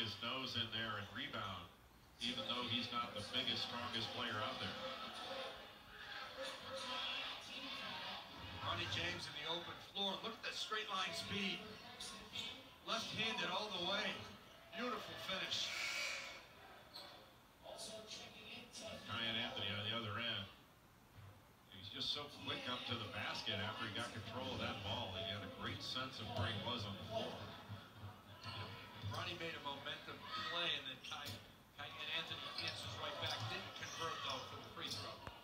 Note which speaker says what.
Speaker 1: his nose in there and rebound, even though he's not the biggest, strongest player out there.
Speaker 2: Ronnie James in the open floor. Look at that straight line speed. Left-handed all the way. Beautiful finish.
Speaker 1: Kiyan Anthony on the other end. He's just so quick up to the basket after he got control of that ball. He had a great sense of where he was on the floor.
Speaker 2: Ronnie made a momentum play, and then Kiyan Anthony answers right back. Didn't convert, though, for the free throw.